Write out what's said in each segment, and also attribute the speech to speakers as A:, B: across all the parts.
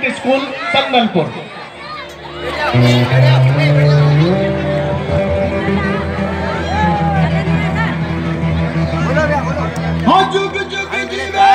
A: Convent school सandalpur।
B: हाँ जुग जुग जीवे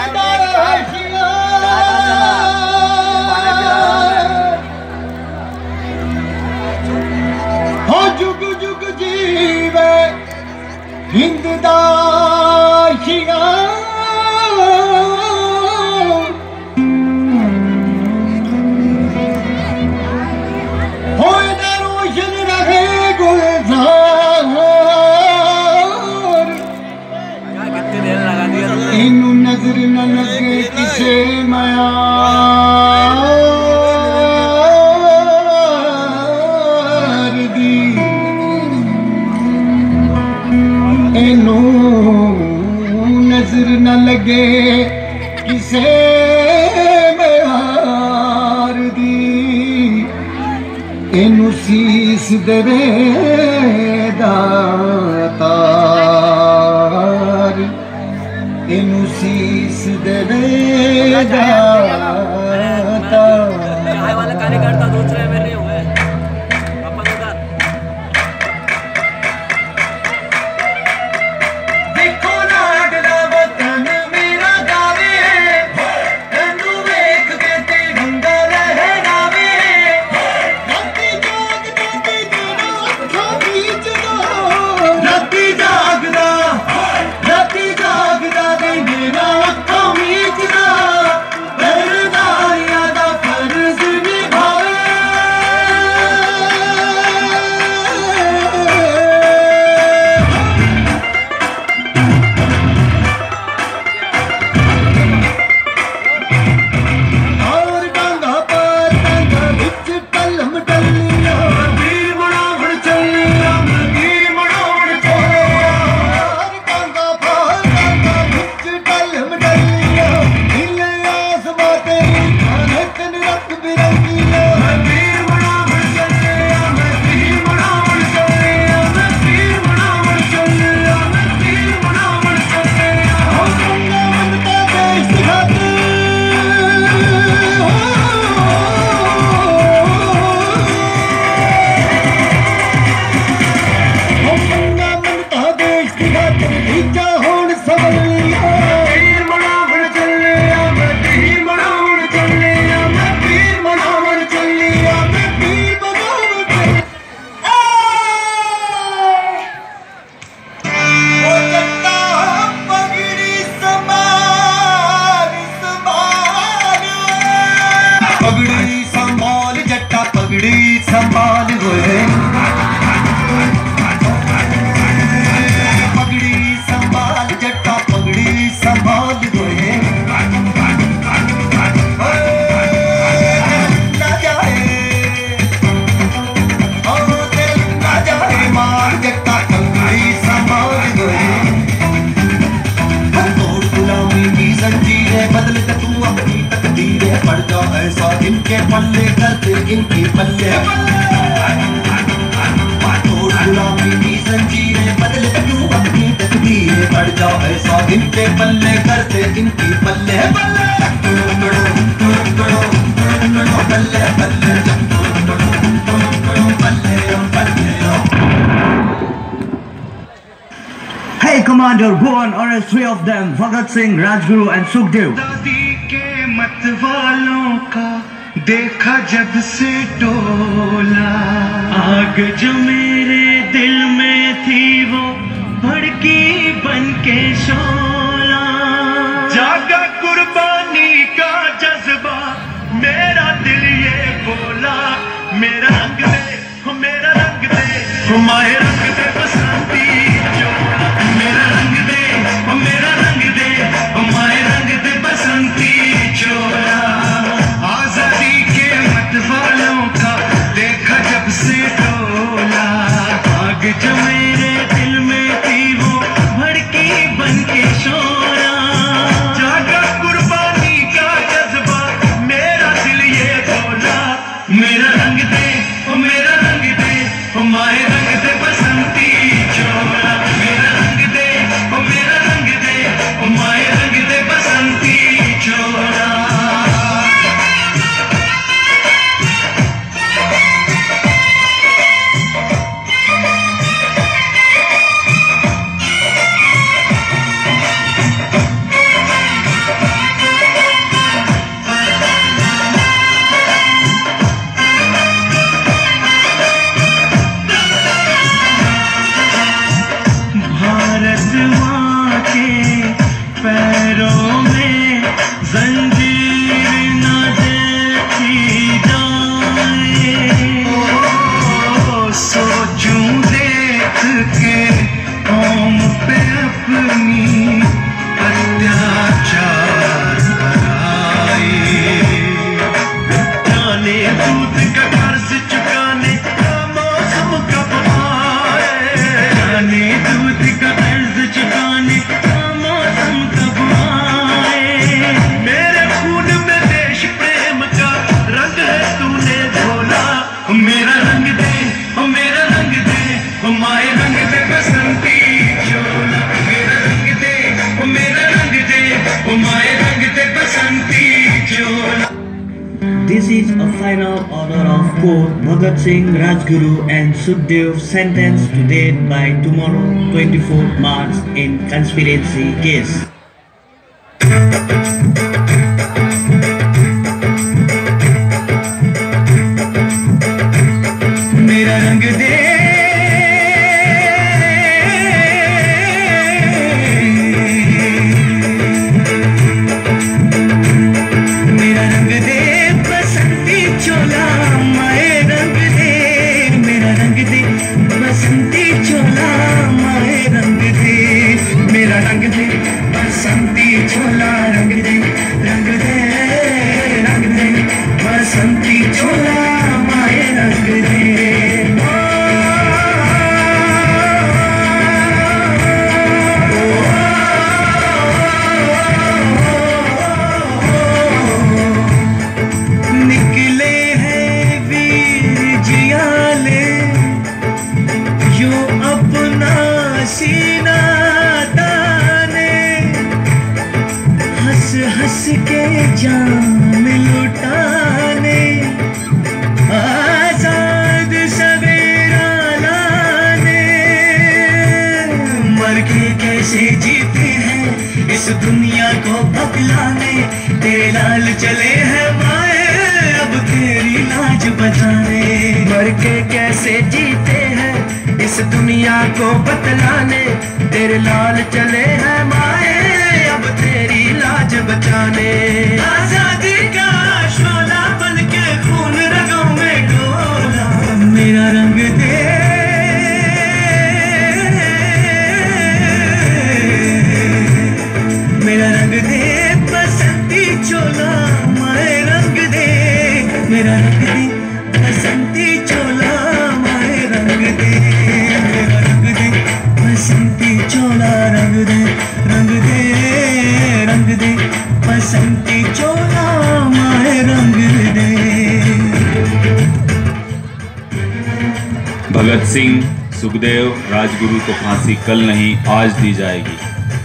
B: हाँ जुग जुग जीवे हिंद दाशिया होए ना रोशन रहे गुलजार इनू नजर न लगे किसे मयार दी इनू नजर न लगे किसे मयार दी इनू सीस देवे दातार इनू सीस देवे दातार
C: वाला कार्यकर्ता दूसरे में नहीं हुए अपन उधर
B: देखो लाडला वतन मेरा गावे तनु वेख के ते रंगा लहरावे राती जागदा ते तेरा अखा बीच दो राती जागदा ते मेरा अखा बीच दा परदारिया दा फर्ज निभावे और डांगा पर डांगा विच कलम डलिया वीर मनावण चलिया वीर मनावण चलिया और डांगा पर डांगा विच कलम डलिया हिले आसमां ते खानत रंग बिरंगिया वीर मनावण चलिया वीर मनावण चलिया वीर मनावण चलिया वीर मनावण चलिया हो गंगा मन का देश खातिर गंगा मन का देश खातिर भीजा होण सवलिया वीर मनावण चलिया वीर मनावण चलिया वीर मनावण चलिया वीर मनावण चलिया ओ जट्टा पगड़ी संभाल पगड़ी संभाल जट्टा पगड़ी संभाल होए पगड़ी संभाल जट्टा पगड़ी संभाल होए ना जाए ना जाए मार जट्टा पगड़ी संभाल होए तोड़ गुलामी की जंजीरें बदल के तू अपनी तकदीरें पड़ जा ऐसा इनके पल्ले करते इनके पल्ले तोड़ गुलामी की जंजीरें बदल के तू अपनी तकदीरें पड़ जा ऐसा इनके पल्ले करते इनके पल्ले बल्ले बल्ले
D: Hey Commander, go and arrest 3 of them, Bhagatsing, Rajguru and Sukhdev.
B: दादी के मत वालों का देखा जब से टोला आग जो मेरे दिल में थी वो भड़की बन के शोला जागा कुर्बानी का जज्बा मेरा दिल ये बोला मेरा रंग दे मेरा रंग दे माए रंग दे बसंती चोला मेरा रंग दे मेरा रंग दे माए रंग दे बसंती चोला आजादी के मत वालों का देखा जब से टोला आग जो मेरे दिल में थी वो भड़की बन के शोला जागा कुर्बानी का जज्बा मेरा दिल ये बोला मेरा रंग दे माए रंग दे बस जाने दूध का कर्ज चुकाने का मौसम कब आए, जाने दूध का कर्ज चुकाने का मौसम कब आए। मेरे खून में देश प्रेम का रंग है तूने घोला, मेरा रंग दे, मेरा रंग दे, माए रंग दे बसंती चोला, मेरा रंग दे, मेरा रंग दे, माए रंग दे बसंती चोला।
D: This is a final order of court. Bhagatsing, Rajguru and Sukhdev sentenced to death by tomorrow 24th March in conspiracy case.
B: मेरा रंग दे, मेरा रंग दे बसंती चोला, माए रंग दे, मेरा रंग दे बसंती चोला, माए रंग दे, मेरा रंग दे बसंती चोला, रंग दे, रंग दे, रंग दे बसंती चोला, माए रंग दे। निकले हैं वीर जियाले यो अपना सीना ताने, हंस हंस के जान लुटाने, आजाद सवेरा लाने। मर के कैसे जीते हैं इस दुनिया को बदलाने, तेरे लाल चले हैं माए अब तेरी लाज बचाने। मर के कैसे जीते हैं इस दुनिया को बतलाने, तेरे लाल चले हैं माए अब तेरी लाज बचाने। आजादी का शोला बन के खून रगों में डोला, मेरा रंग दे, मेरा रंग दे बसंती चोला, माए रंग दे, मेरा रंग दे बसंती चोला, माए रंग दे, मेरा रंग दे बसंती चोला, रंग दे, रंग दे, रंग दे बसंती चोला, माए रंग दे।
A: भगत सिंह, सुखदेव, राजगुरु को फांसी कल नहीं आज दी जाएगी।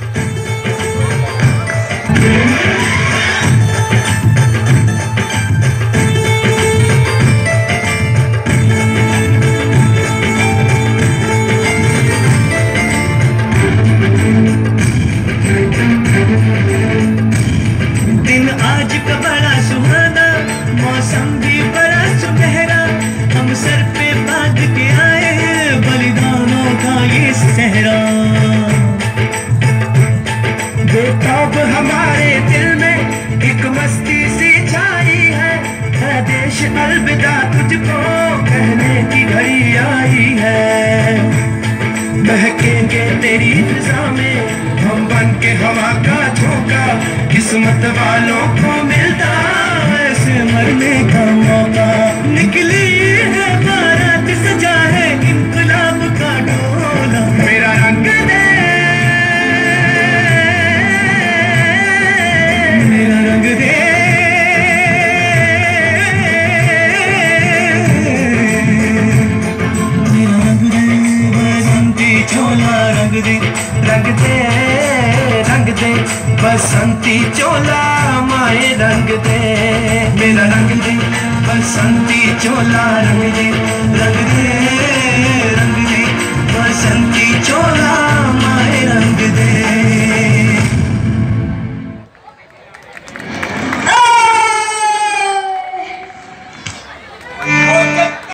B: दिन आज का बड़ा सुहाना, मौसम भी बड़ा सुनहरा, हम सर पे बांध के आए हैं बलिदानों का ये सहरा। बेताब हमारे दिल में एक मस्ती सी छाई है देश अलविदा तुझको कहने की घड़ी आई है। महकेंगे तेरी फिजा में हम बन के हवा का झोंका, किस्मत वालों को मिलता ऐसे मरने का मौका। निकली है बारात सजा है इंकलाब का डोला, मेरा रंग दे, मेरा रंग दे, मेरा रंग दे बसंती चोला, रंग दे, रंग दे, रंग दे बसंती चोला, माए रंग दे, मेरा रंग दे बसंती चोला, रंग दे, रंग दे।